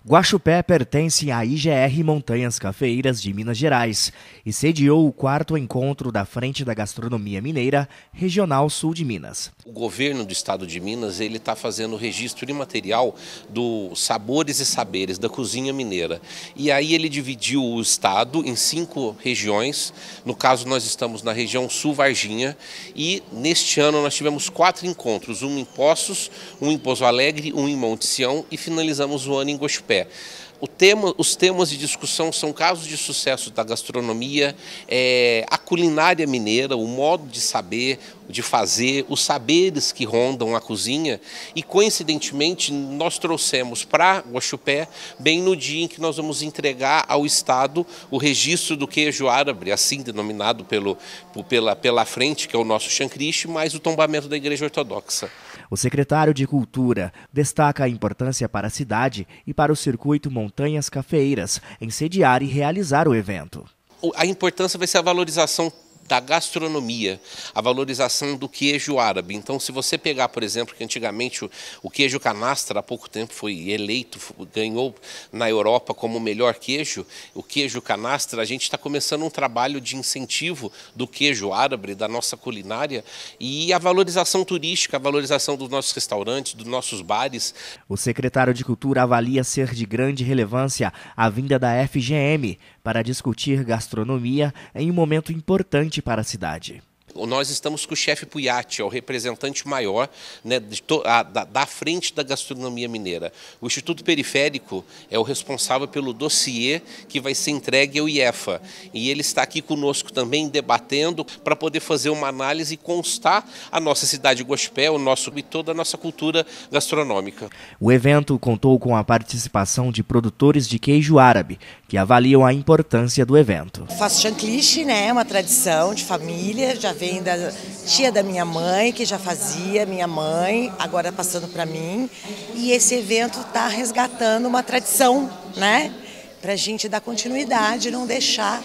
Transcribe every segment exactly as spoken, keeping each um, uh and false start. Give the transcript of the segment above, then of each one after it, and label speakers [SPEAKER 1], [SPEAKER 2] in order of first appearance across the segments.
[SPEAKER 1] Guaxupé pertence à I G R Montanhas Cafeeiras de Minas Gerais e sediou o quarto encontro da Frente da Gastronomia Mineira, Regional Sul de Minas.
[SPEAKER 2] O governo do estado de Minas ele está fazendo o registro imaterial dos sabores e saberes da cozinha mineira. E aí ele dividiu o estado em cinco regiões. No caso, nós estamos na região Sul Varginha e neste ano nós tivemos quatro encontros, um em Poços, um em Pouso Alegre, um em Monte Sião e finalizamos o ano em Guaxupé. O tema, os temas de discussão são casos de sucesso da gastronomia, é, a culinária mineira, o modo de saber, de fazer, os saberes que rondam a cozinha e, coincidentemente, nós trouxemos para Guaxupé bem no dia em que nós vamos entregar ao Estado o registro do queijo árabe, assim denominado pelo, pela, pela frente, que é o nosso chancriche, mais o tombamento da Igreja Ortodoxa.
[SPEAKER 1] O secretário de Cultura destaca a importância para a cidade e para o circuito Montanhas Cafeeiras em sediar e realizar o evento.
[SPEAKER 2] A importância vai ser a valorização da gastronomia, a valorização do queijo árabe. Então, se você pegar, por exemplo, que antigamente o, o queijo canastra, há pouco tempo foi eleito, ganhou na Europa como o melhor queijo, o queijo canastra, a gente está começando um trabalho de incentivo do queijo árabe, da nossa culinária, e a valorização turística, a valorização dos nossos restaurantes, dos nossos bares.
[SPEAKER 1] O secretário de Cultura avalia ser de grande relevância a vinda da F G M para discutir gastronomia em um momento importante para a cidade.
[SPEAKER 2] Nós estamos com o chefe Puyatti, é o representante maior, né, de to, a, da, da frente da gastronomia mineira. O Instituto Periférico é o responsável pelo dossiê que vai ser entregue ao I E F A. E ele está aqui conosco também debatendo para poder fazer uma análise e constar a nossa cidade de Guaxupé, o nosso, e toda a nossa cultura gastronômica.
[SPEAKER 1] O evento contou com a participação de produtores de queijo árabe, que avaliam a importância do evento.
[SPEAKER 3] Faço chancriche, né, uma tradição de família, já vem da tia da minha mãe, que já fazia, minha mãe, agora passando para mim. E esse evento está resgatando uma tradição, né? Para a gente dar continuidade e não deixar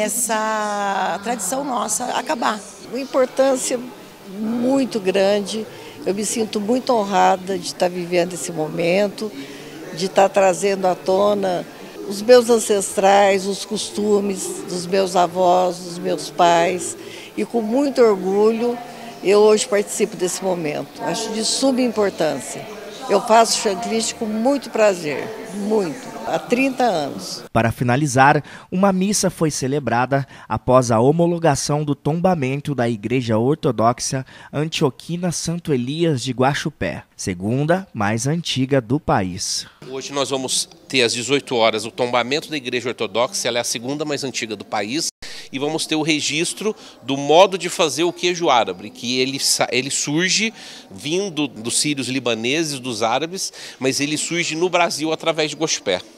[SPEAKER 3] essa tradição nossa acabar.
[SPEAKER 4] Uma importância muito grande, eu me sinto muito honrada de estar vivendo esse momento, de estar trazendo à tona os meus ancestrais, os costumes dos meus avós, dos meus pais. E com muito orgulho, eu hoje participo desse momento. Acho de suma importância. Eu faço chancriche com muito prazer, muito, há trinta anos.
[SPEAKER 1] Para finalizar, uma missa foi celebrada após a homologação do tombamento da Igreja Ortodoxa Antioquina Santo Elias de Guaxupé, segunda mais antiga do país.
[SPEAKER 2] Hoje nós vamos ter às dezoito horas o tombamento da Igreja Ortodoxa, ela é a segunda mais antiga do país. E vamos ter o registro do modo de fazer o queijo árabe, que ele, ele surge vindo dos sírios libaneses, dos árabes, mas ele surge no Brasil através de Guaxupé.